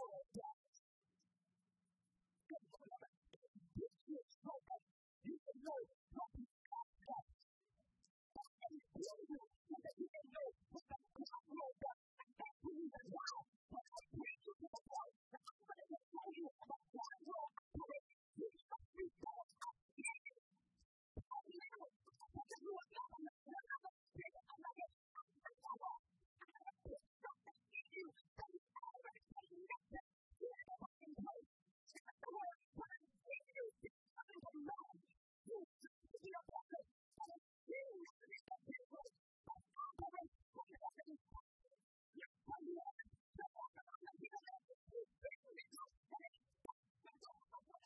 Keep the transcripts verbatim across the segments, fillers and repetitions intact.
world does. This is so that you can know what the God does. And you will so that you can know what the God will does. And that's the reason why when I bring you to the point that I'm going to tell you about God will operate, you must be born again. And now, because you are not on the another spirit, another power, another something in you that is already connected to the fucking place. That's the word. When I bring you to something to know, you have to be a person that is seeing the people that operate from the fucking place. Yes, I know. The fact that I'm not giving it, you bring me to it. That's the word.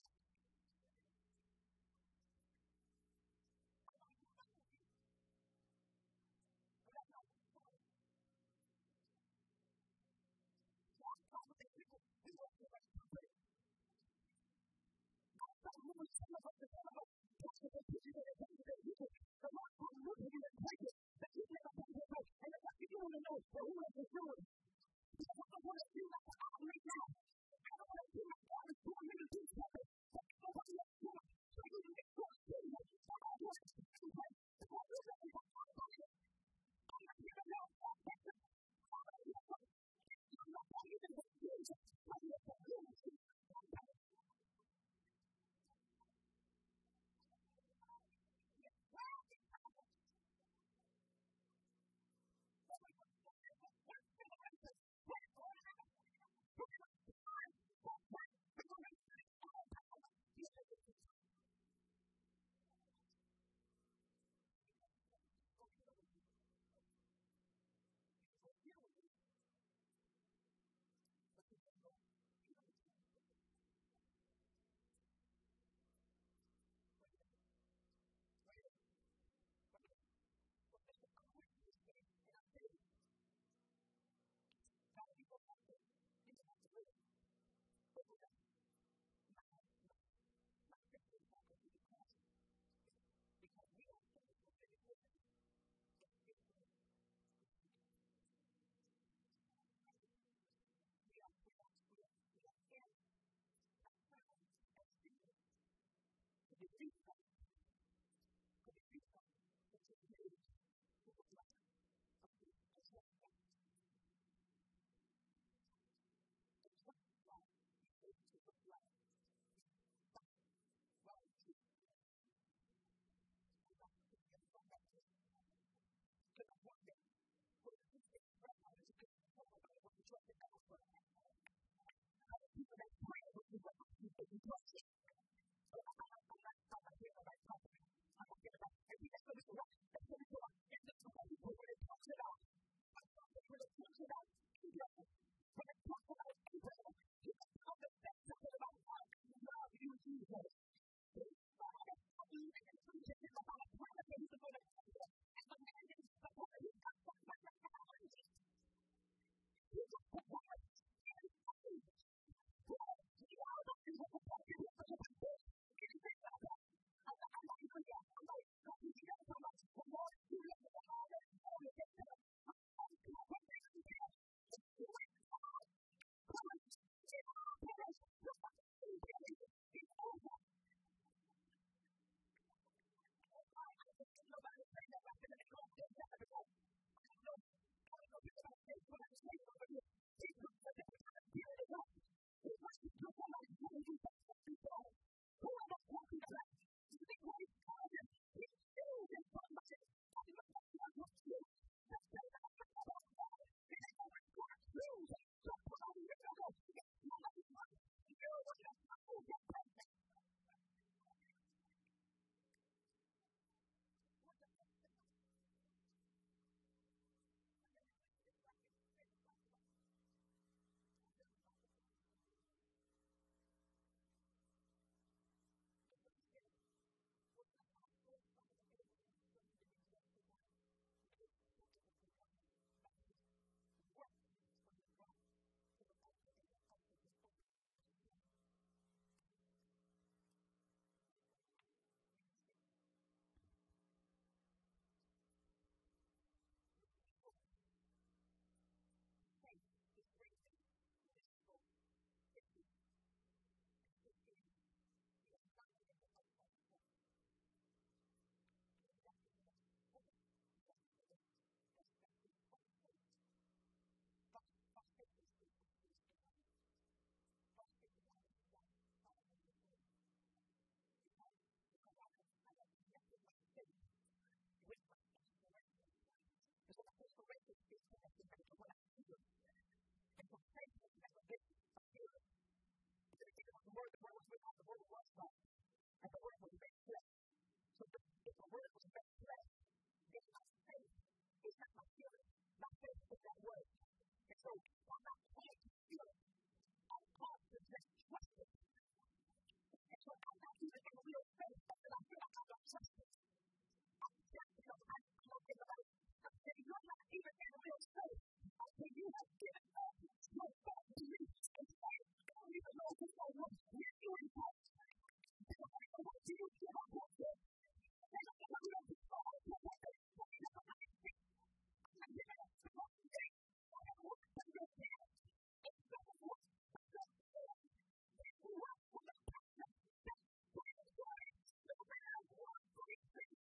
faith is never been a feeling. It's the word, the word was with God, the word was God, and the word was made flesh. So if the word was made flesh, then my faith is not my feeling. My faith is that word. And so I'm not called to feel it. I'm called to just trust it. And so I'm not even in real faith until I feel like I don't trust it. I'm just because I don't think about it. I said, you're not even in real faith until you have given up your faith to me. And say, I don't even know who I was. We're doing that. Because I don't want you to give up your faith. And I don't want you to be called to what they say. I'm not going to think. I'm not going to think. I don't want to be your faith. It's not the work of your faith. It's the work of the pastor. That's what it's doing. The man wants to be free.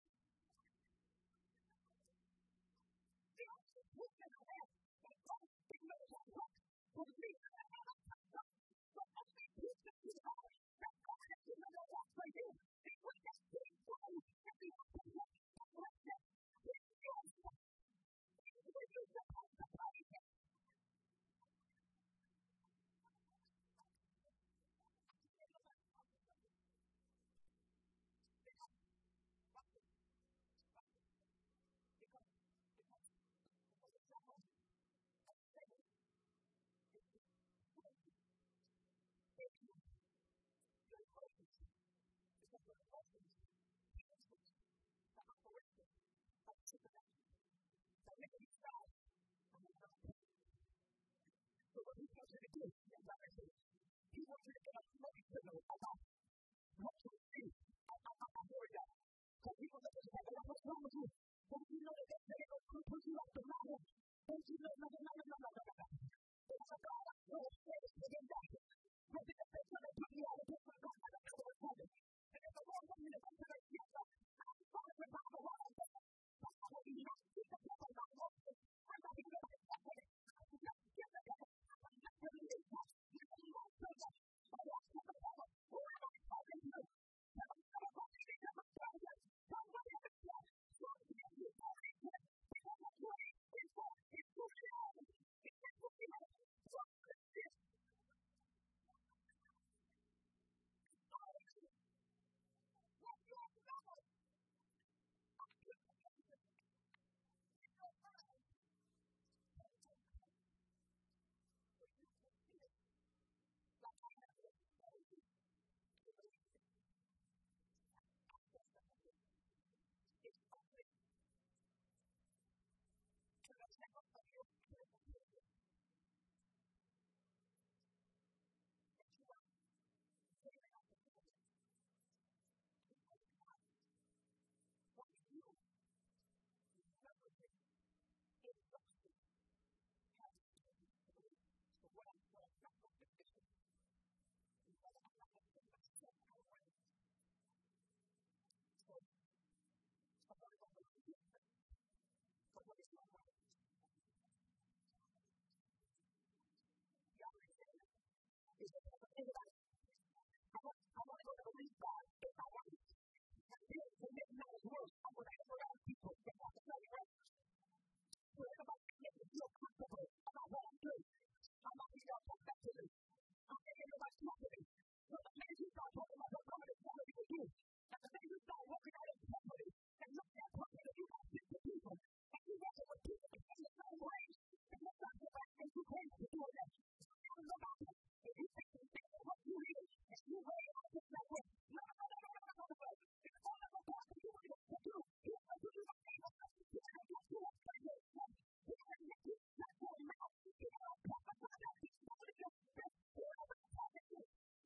The only person I have that don't think that it's all right for me. But I think it's just too hard. That's God has to know that for you. It's what that thing for you. And the other one, that's what I said. It's your fault. It's what you're supposed to praise Him. Because, because, because it's your home. I say it. It's your home. It's your your emotions. Because your emotions influence the operation of supernatural. So if you start, I'm going to have to. So what He wants you to do, is direction. He wants you to get a floating signal about what you see. I, I, I, I hear that. So people look at you and say, what's wrong with you? Don't you know that they're going to put you off the ladder? Don't you know? No, no, no, no, no, no, no, no. It's a God of your faith within that. But because they're going to put you out of this one, God, I don't know what's happening. And if the Lord wants me to come to the future, I'm sorry about the wrong thing. But I will be not keep the people not walking. I'm not even going to stop it. I'm not get the devil. I'm not going to leave that. You're going to lose the devil. So what's the devil? Who am I talking to? I'm not going to be in my presence. Somebody in the church. Somebody in the church. Because the praise is for it's for you. It's for you. So this is what you're doing. I'm going to I want to go to the lead God if I want to. And then to make matters worse, I'm going to hang around people that want to tell me right. So everybody can make me feel comfortable about what I'm doing. I'm not going to talk back to me. I'm making everybody talk to me. So the minute you start talking about what God is telling you to do, and the minute you start working out in property, and look at property, you got fifty people, and you want to repeat it in the same way, and you're not going back and you can't do that. So now look out there. If you think you think of what you hear, and you weigh it out this that way, no, no, no, no, no, no, no, no, no. It's all of the God that you want to do. He's going to do the thing that you want to do. He's going to make you shut your mouth. He's going to prophesy that he's going to do this. Whoever talking to you,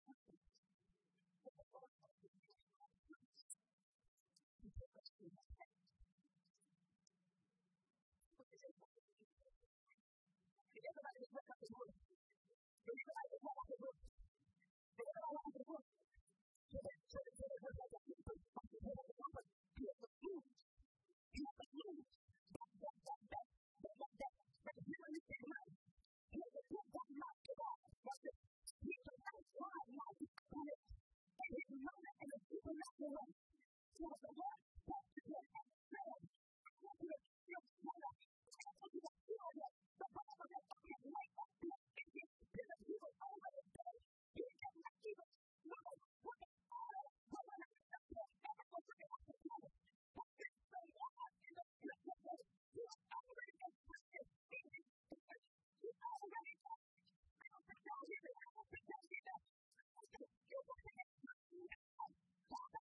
Everybody just look up the word. Everybody just look up the word. Everybody look up the word. So that, so that, so that, so that, so that, so that, so that, you have to lose. You have to lose. That, that, that, that, that, that, that, that, human mistake life. You have to put that life to God. That's it. He's a nice wide life. And it's, and his mother and the supernatural way. So the Lord spoke to him and said, I want you to feel better. I want you to feel that the Bible says, I can't wait up to it. Because he was already dead. He cannot even know what the Father was going to do. And I was looking at the Father. But this is the Lord in the scripture. He was already existed. He already done. I don't think y'all hear me. I don't think y'all hear that. You're looking at the Father.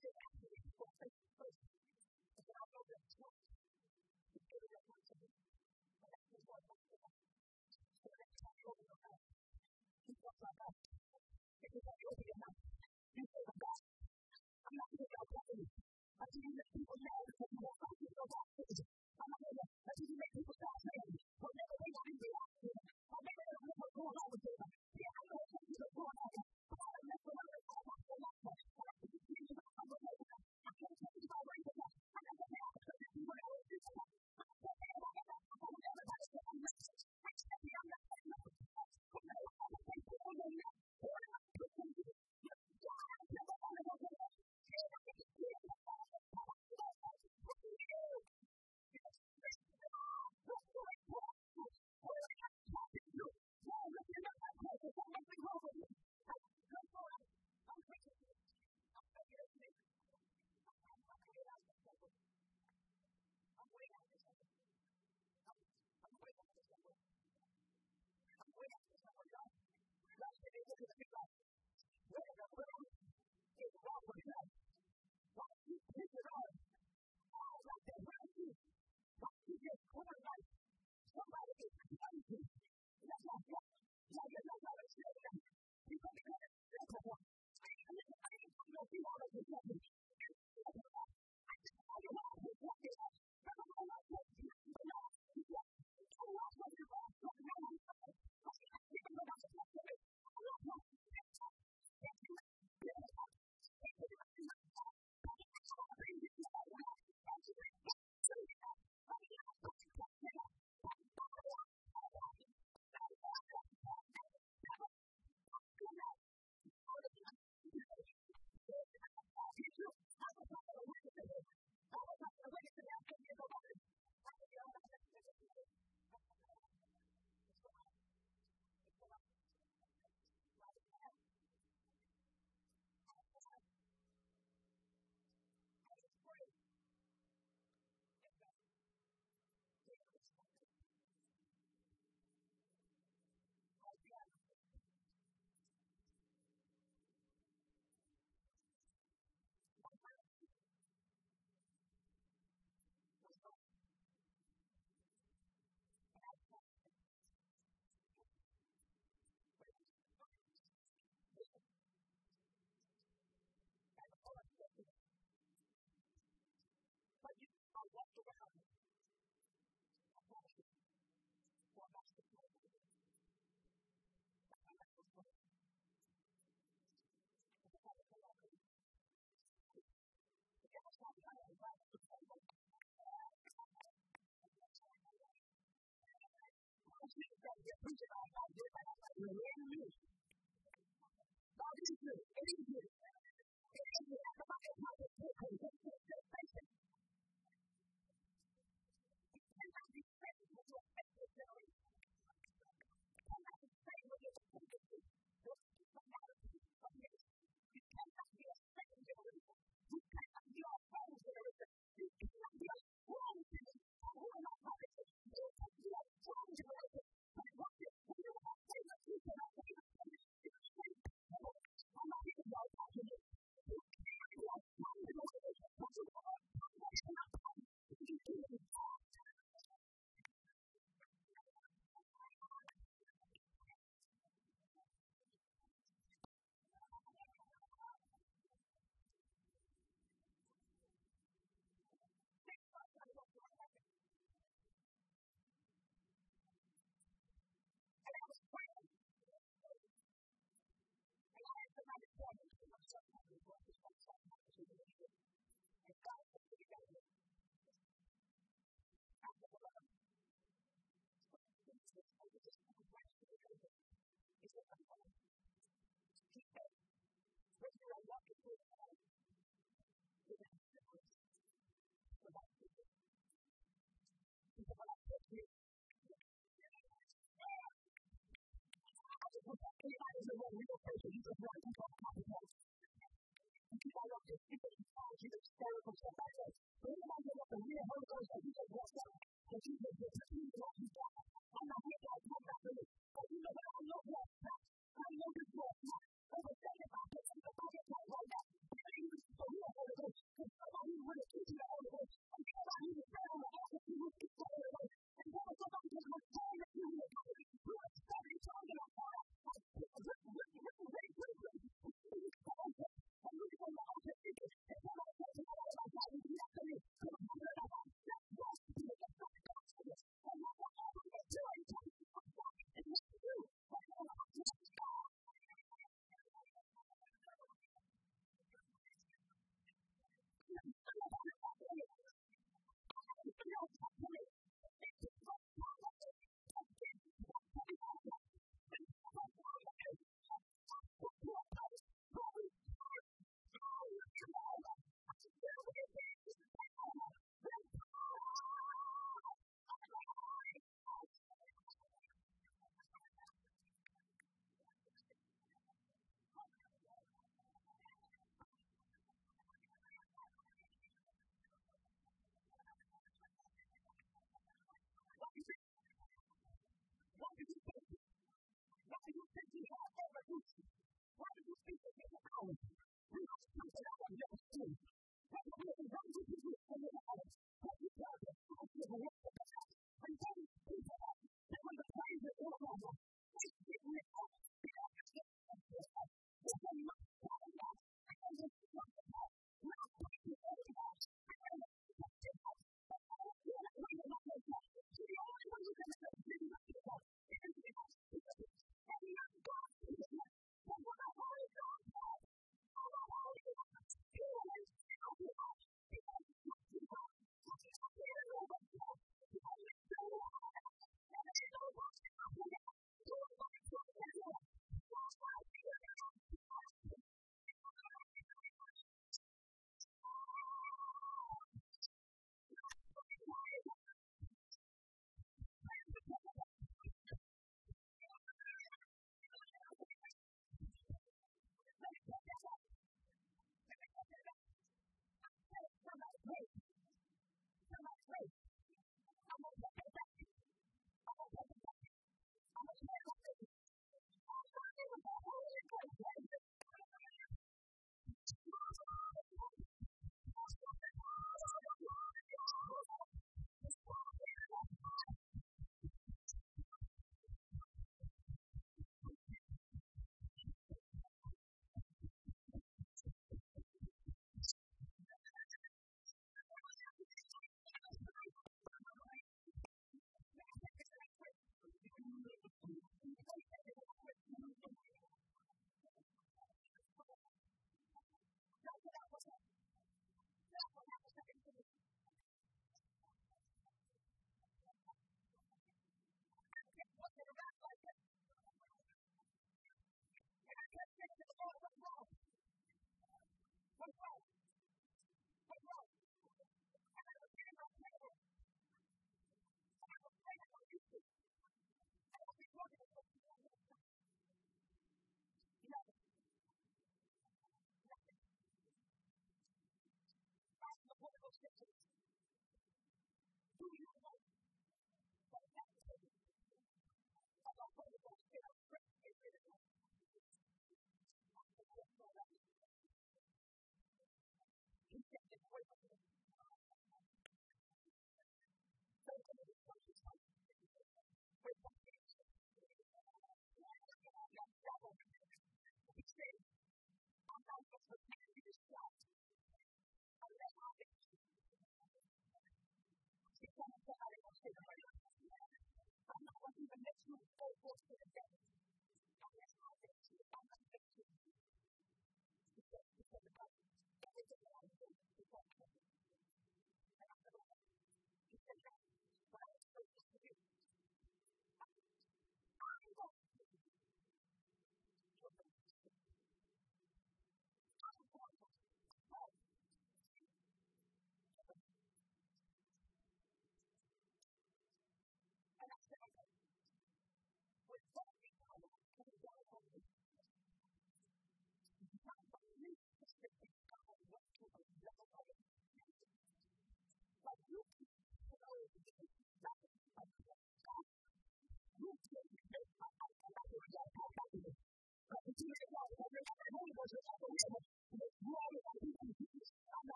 just asking you for a face to face. But I know that trust is very responsible. But that's just what I'm saying. So let's talk over your mouth. You talk like that. If you talk over your mouth, you say the God. I'm not going to go back to you. I see you make people mad because you want to go back to you. I'm not going to let you make people stop saying, well, never they want to be out here. Or maybe they don't know what's going on with them. Yeah, I know what's going on. But I don't mess around and talk about the life. I don't think you need to talk about the life. I can't tell you about race. I don't know how to do what I want to do. I don't know how to do what everybody says. I'm not saying I'm not saying nothing. But no, I don't think people know that. Or I'm not pushing you. Yeah, I don't know what I want to do. Yeah, I think it's good.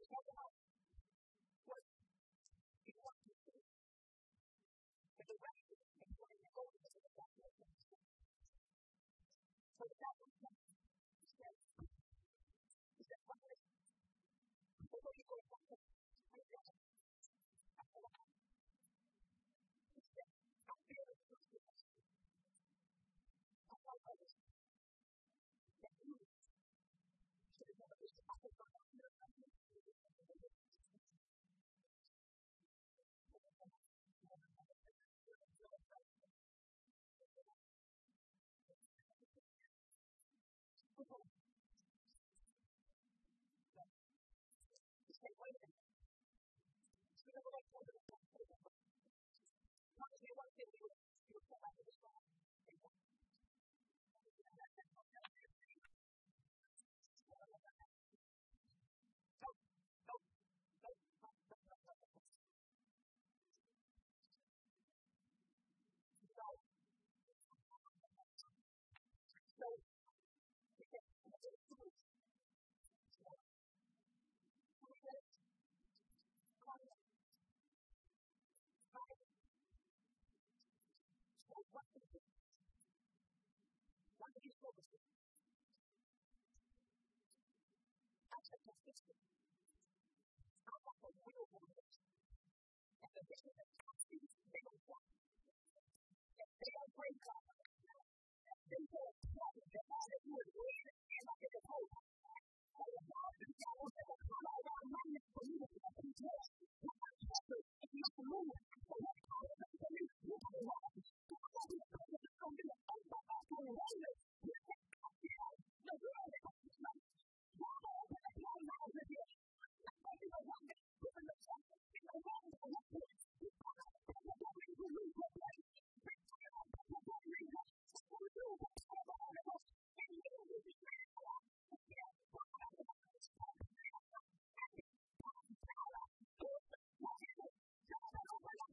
talk about what he wants to do. But the rest of it is going to go to the back of the So the back of the he said, he said, what is it? Before you go back to the I said, I said, he said, I feel it so good. I thought I was that you should have never been I said, but I'm not going to do it. He said, wait a minute. You know what I told him? How did you want to do it? You were so happy to start. Why did you focus on it? That's a consistent. I want the real world. And the vision that comes to you, they don't want it. They don't break up. They don't want it. They're all that you are doing and not in the whole. Oh, God, you got to have a lot of our money for you to have to do it. You have to have to if you have to move it. So what kind of thing are you looking at? You have to do it. It's going to be a thing that I'm going to do it. You have to have to do it. No, you don't have to do it. You have to open up your mouth with it. That's why you don't want it. Put in the chest. You don't want it. You have to do it. You don't have to do it. You have to lose your place. Big time. You have to do it. That's what we do. That's what we're going to do. And you will be very well. Yeah. What kind of thing is that?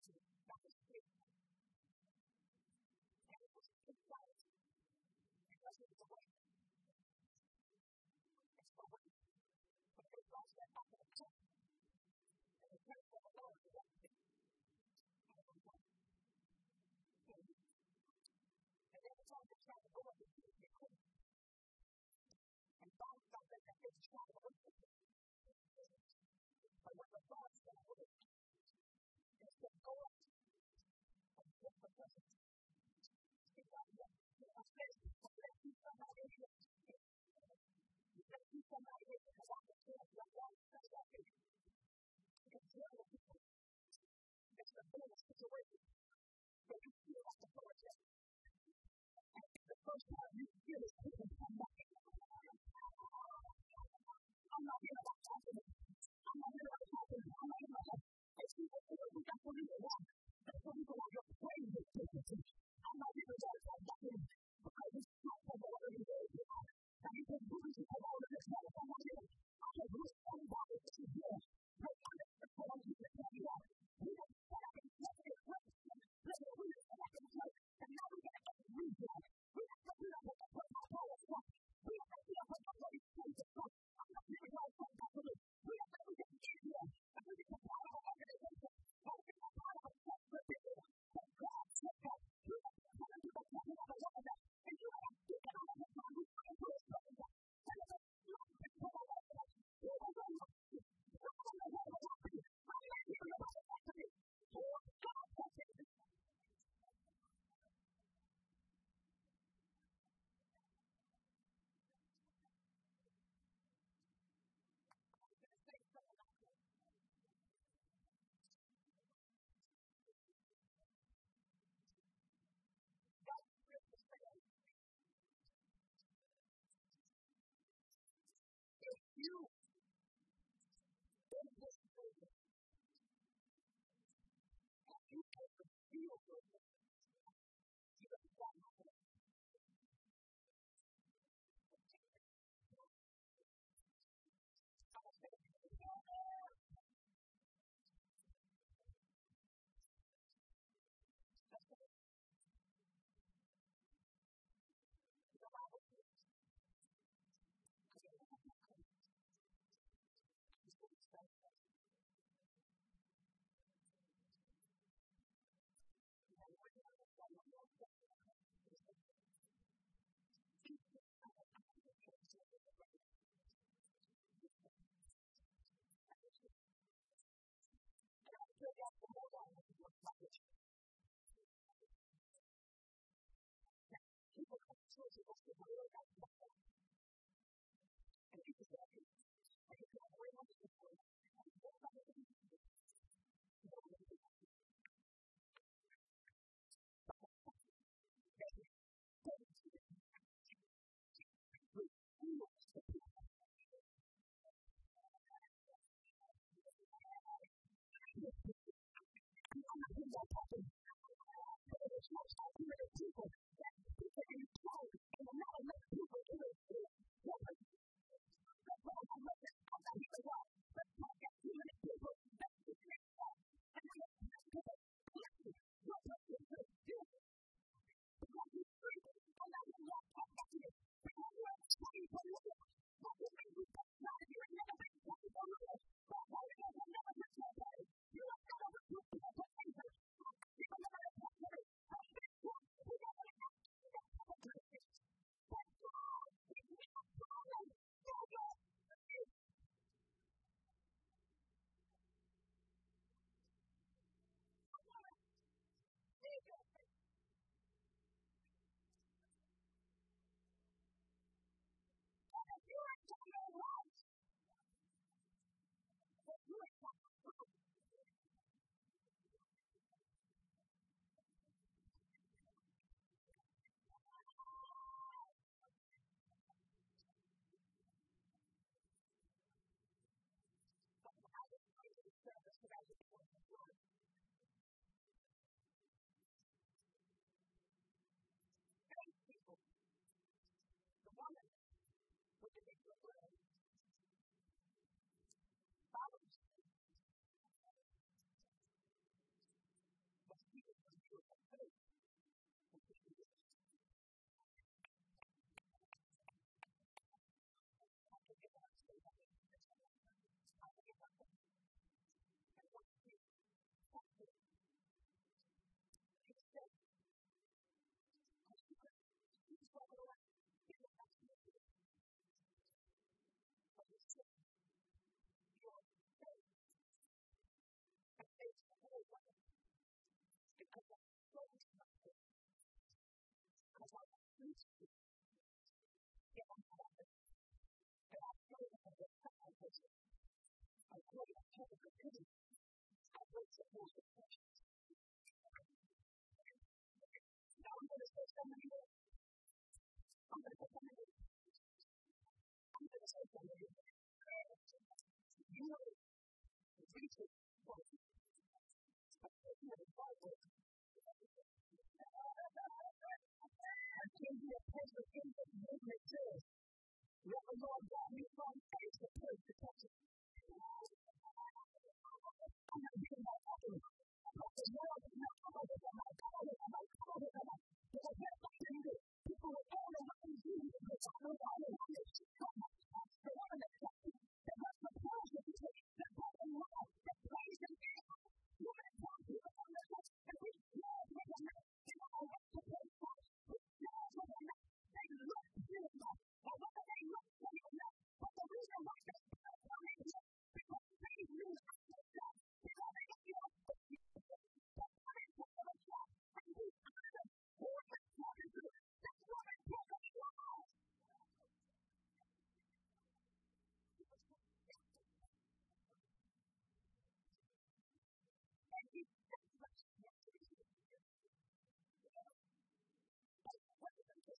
that was free. And it was exciting because it was a way. It's the way. But they lost that back in the cup. And the praise of the Lord was up there. And every time they tried to go up and do it, they couldn't. And God felt that they could try to hurt them. But when the God said, "Hey," he said, "Go up and get the present." He got them. He was saying, "I bet you somebody here. You bet you somebody here because I'm the king of your life. That's what I think. It's really people. It's the biggest situation. But you feel like the first time. And it's the first time you feel it, people come back. I'm not here about talking. I'm not here about talking. I'm not here about talking. It's people who got to leave it alone. That's what people are your praise is taken. I'm not here about talking. Because it's not for the word of God. And you can do this for all of this. I'm not here. I can do it for everybody. This is here. But I'm not here for all of this. We don't start and let it work. Let it work. Let it work. And now we got to get it rebuilt. We have to do that with the put our power from. We have to do that with the Holy Spirit from. I'm not here about talking. We have to do it here. And we can apply our organization. And we can apply our responsibility. But God said that you have to come into the presence of the Lord. And you have to get out of the time. We have to do it. And it's a long thing for the Lord. You will go up. You will go up. I'm not here about talking. Oh, God, that's it. You in this building, and you can feel good. You have got nothing. People come to church and go to the Lord God. And people say, "Okay, I can go way much before you." And what about the people? People that people in the crowd and not enough people to do it. That's why I'm not here to walk. Let's not get too many people that you can walk. And I'm not going to let you. What does this do? Because you see, I'm not going to walk back to you. Because you're trying to look at what you think you can not if you're never going to walk to the Lord. That's why you're never going to get your way. You have to have a good people to enter. You can never get your way. I'm going to walk. We're going to have to get your way. That's why we have to have a good people. The woman with the big bread. Follows. person. I pray a public opinion. I pray support the person. Now I'm going to say something more. I'm going to say something more. I'm going to say something more. You know, the reason for it. I pray for the Bible. I came to a place of faith that movement says, let the Lord God be from face to place to touch it. I'm not being that often. But the Lord is not calling them. I'm calling them. I'm calling them. Because that's what they do. People will all around you. But I don't know how to do it. The one that touches it. That has the power to do it. That has the law. That prays and prays. You may talk to them on this one. And we know with them. They don't know what to pray for. We know with them. They look beautiful. Or whether they look for you or not. But the reason why they don't come in here. Because they lose themselves. Because they don't feel the people. But when they put them aside. And we honor them. Who are they talking to? That's what they talk about. And he says, let's get to this. What is it?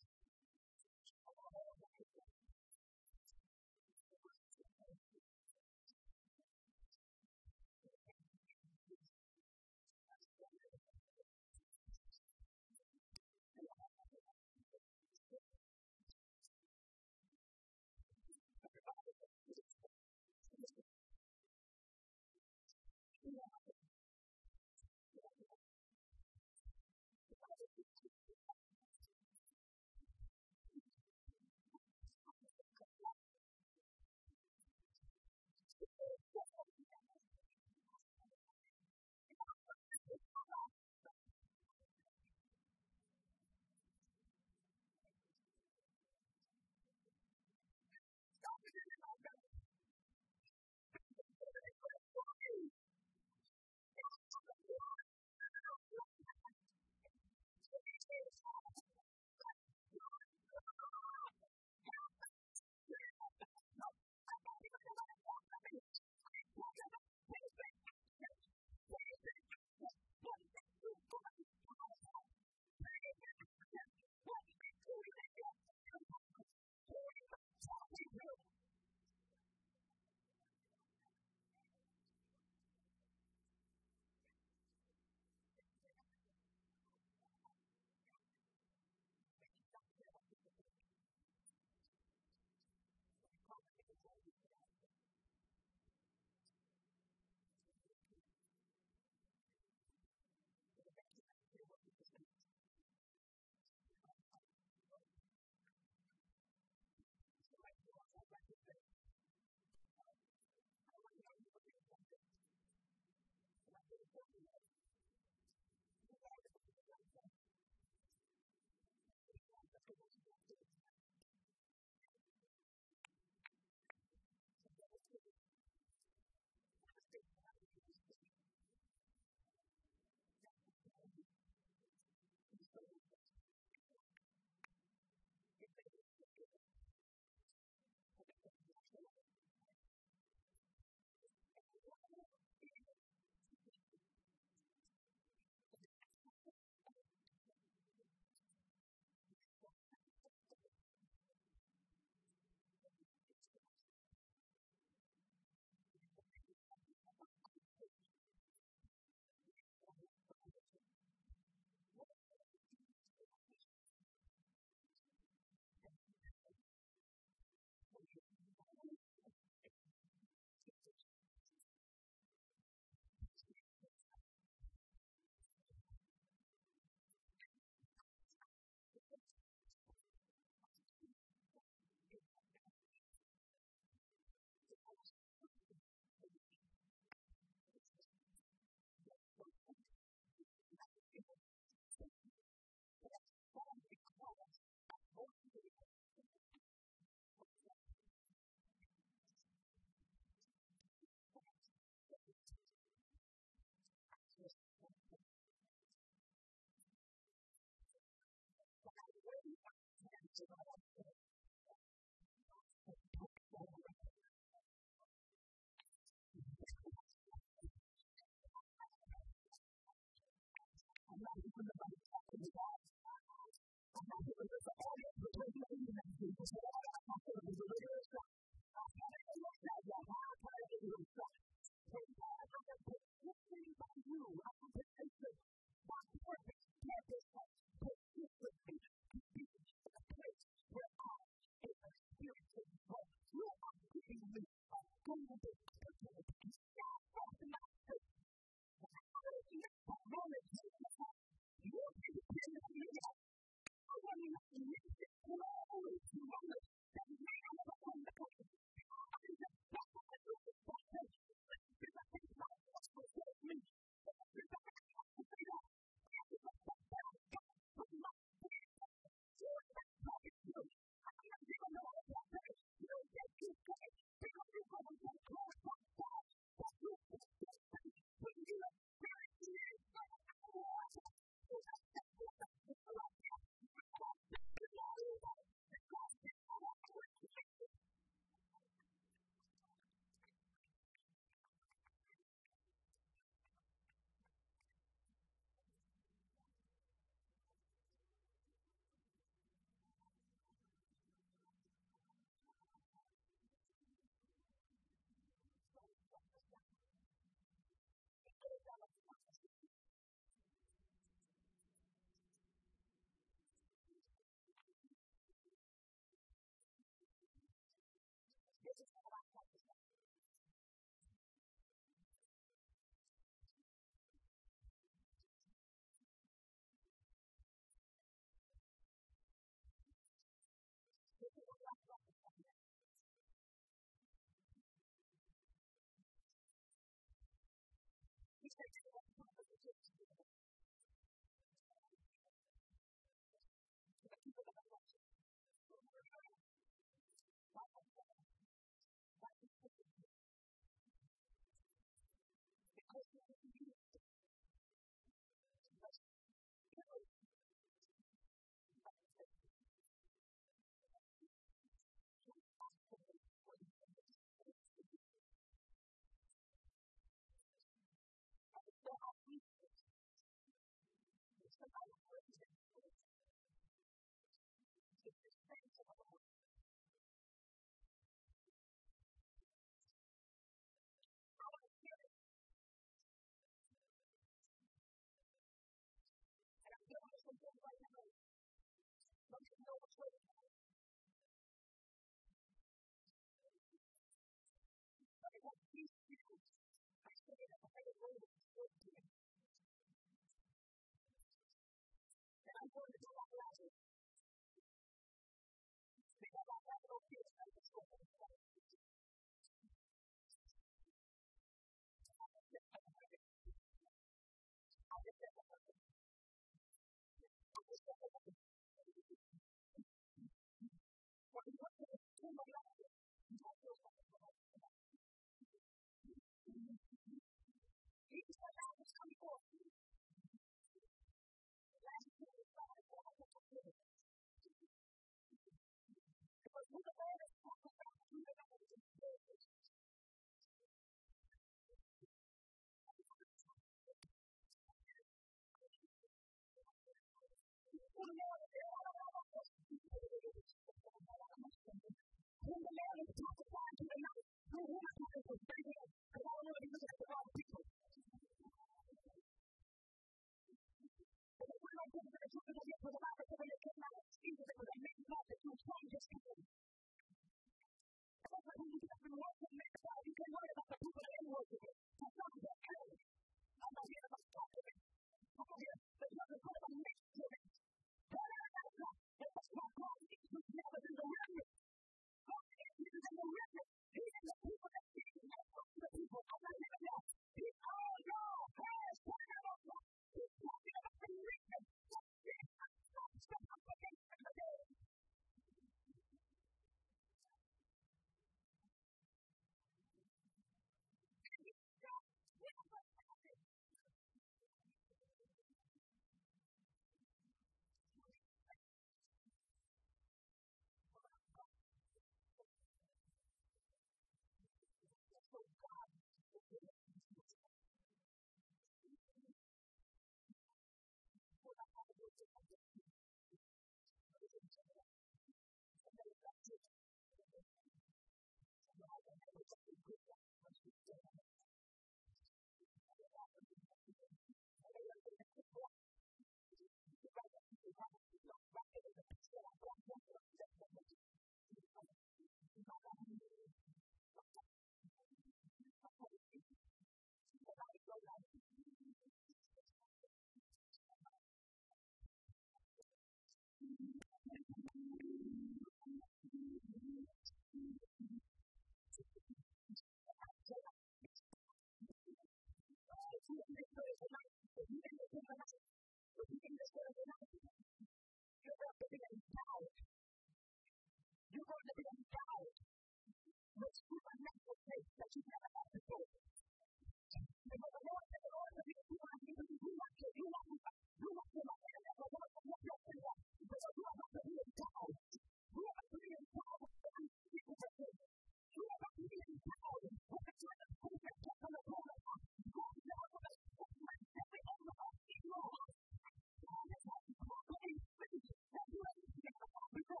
You're going to be endowed with supernatural faith that you never had before. And when the Lord said, the Lord said, you want to you want to you want to you want to like that, the Lord said, what you're saying, because you are about to be endowed. You are about to be endowed with every secret of faith. You are about to be endowed with the kind of faith that kept on the Lord. God is never going to stop like every other of his laws. God is not properly faith that you are never had before.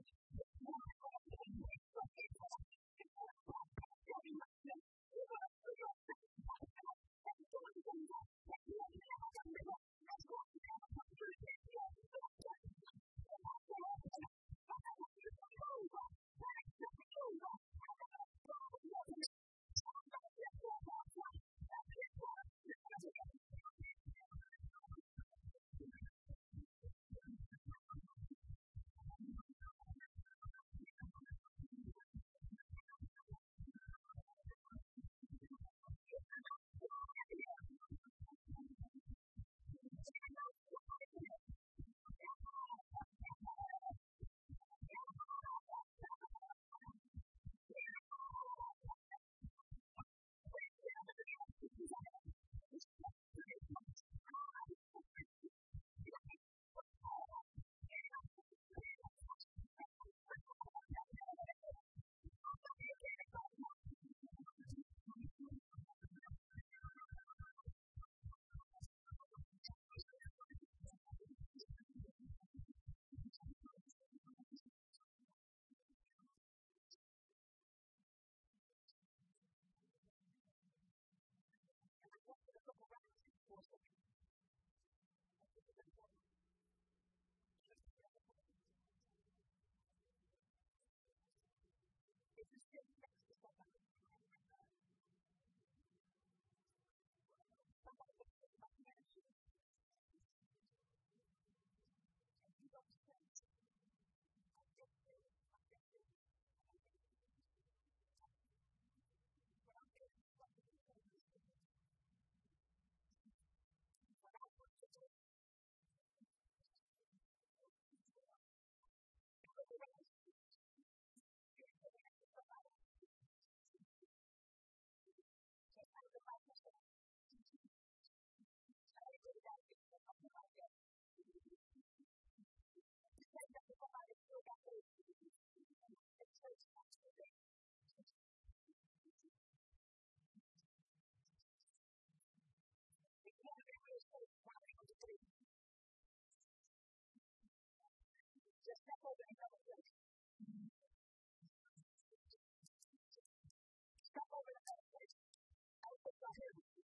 Just step over another place. Step over another place. I will put my hand.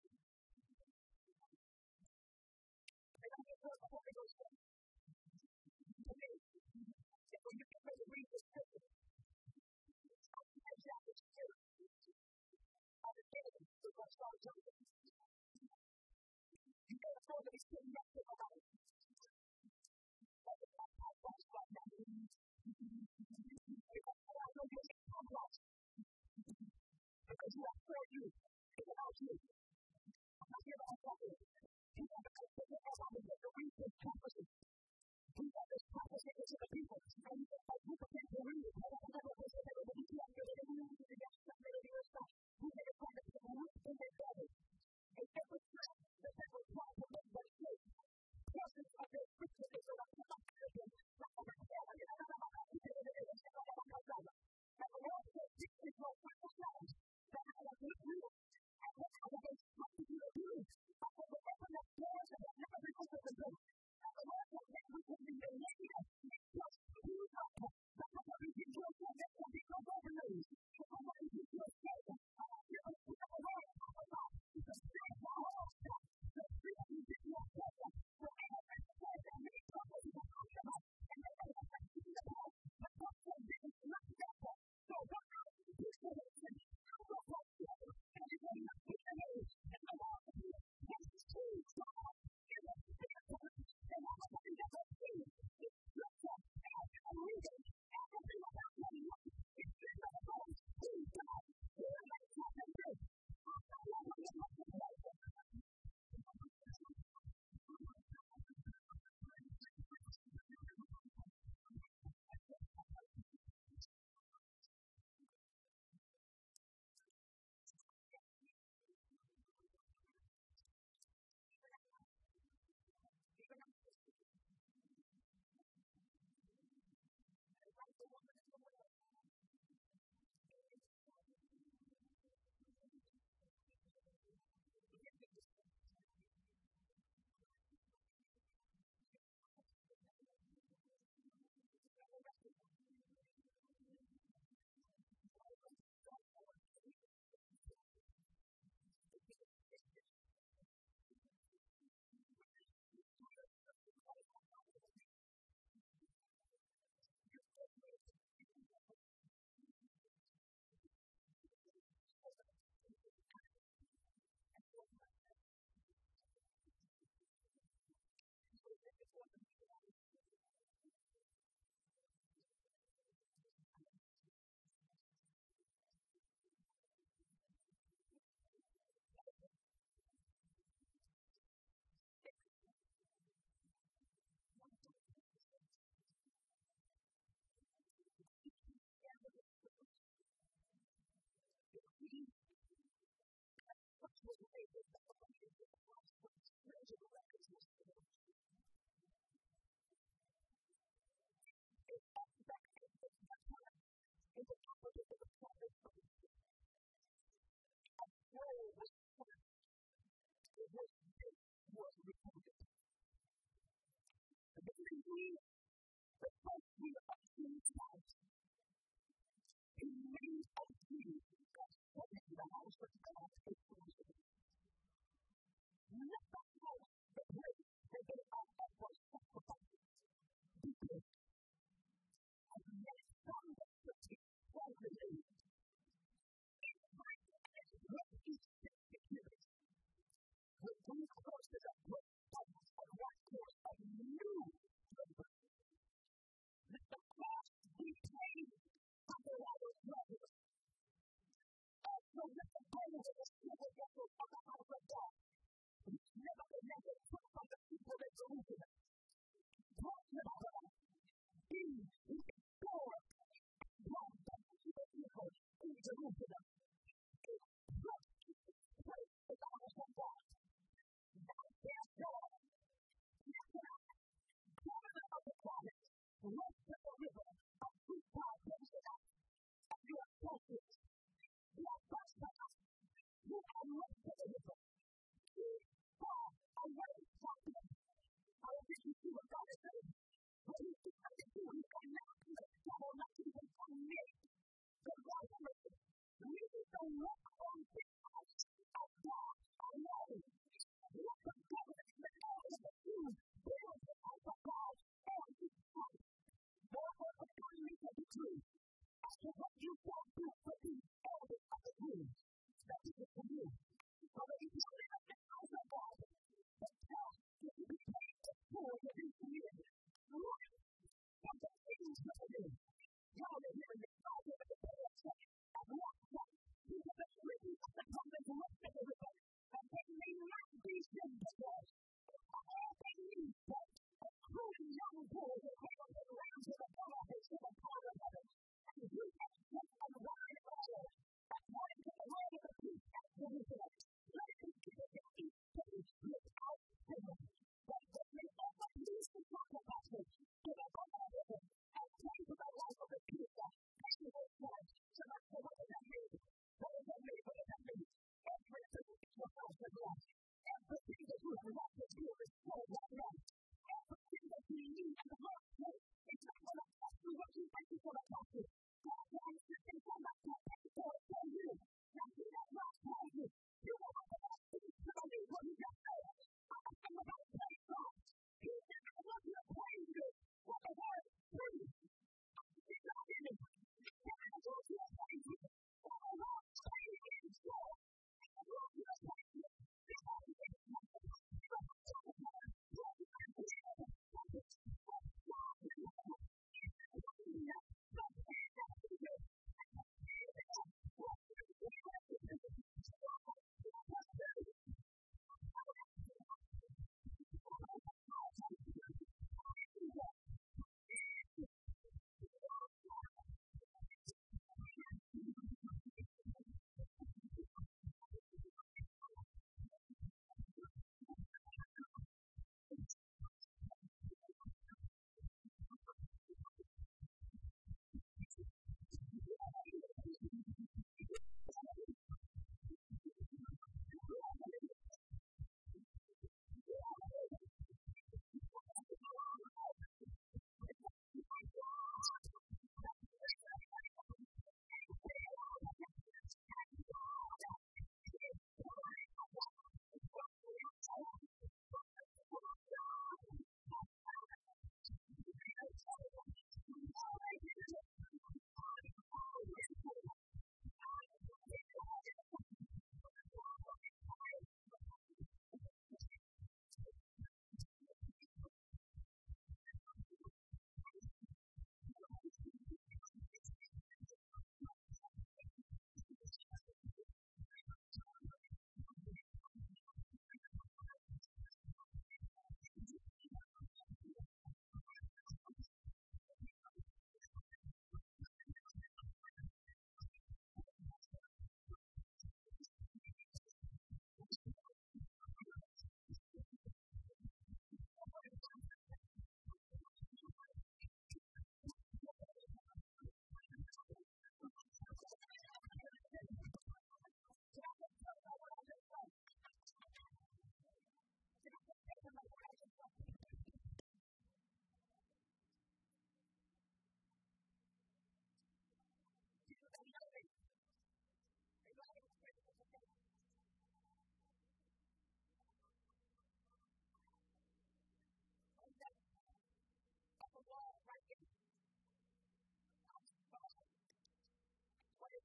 And I'm going to put the Holy Ghost in. To me, if when you get ready to read this scripture, I see exactly what you're doing. At the beginning, we're going to start jumping. You can't afford to be sitting next to nobody. That's what I'm talking about now. Because I know you're getting so close. Because you are for you. It's about you. I'm not here to help you. You have to take the opportunity to read this prophecy. You have this prophecy to the people. And you have to pretend to read it. And I'm never going to say that you have to read it. You have to read it. You have to read it. You have to find it in the root in their belly. And every time that they will try to make that shape, portions of their scripture is so that you're not taken. Like I'm not telling you. And the Lord said, this is your final challenge. That I will give you. And what I will instruct you to do. I will open up doors that have never been opened before. And the Lord said that we can be the leader. Just use up. But the Lord is your that will be no overload. But the Lord is your faith. I don't give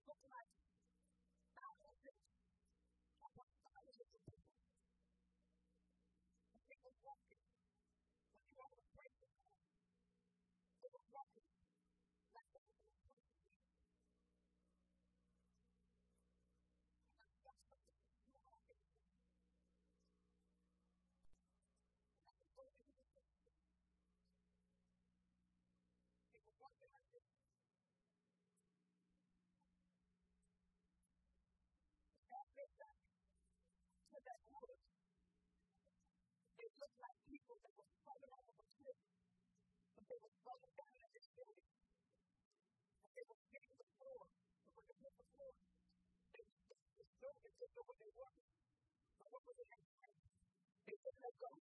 look like thousands upon thousands of people. And people walking. When you go to the place of God, they were walking like they were going to be. And that's just something you are getting to. And that's the way they were doing it. They were walking like this. And they got to that wood. It looked like people that were falling off of a cliff. But they were falling down at this building. But they were hitting the floor. But when they hit the floor, they the soldiers didn't know what they were. But what was in their hand? They didn't let go.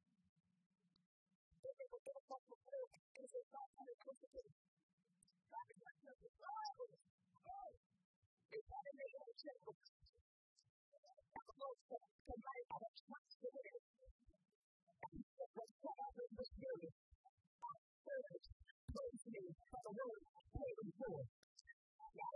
Then they were going off the floor. And they thought they were close to them. God is like, oh, oh. They thought they made a check. That's a little stuff. Tonight, I don't trust the way. What's going on in this building? Our church praise me for the word paid for. Now,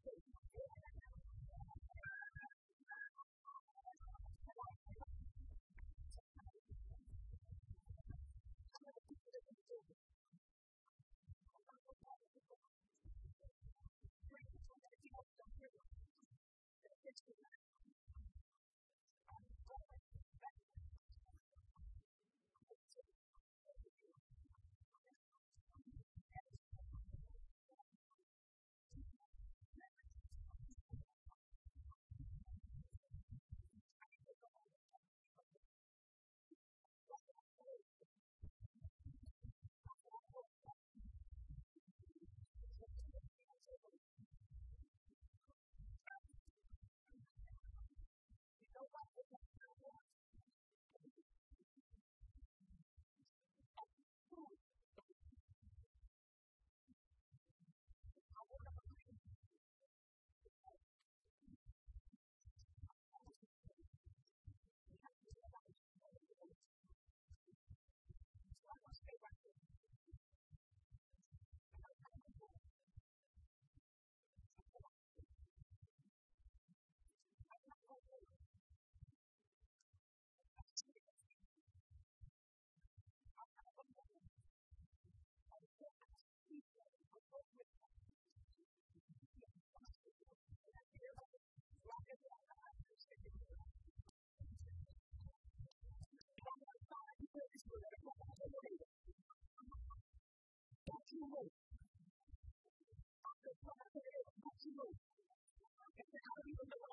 Thank you.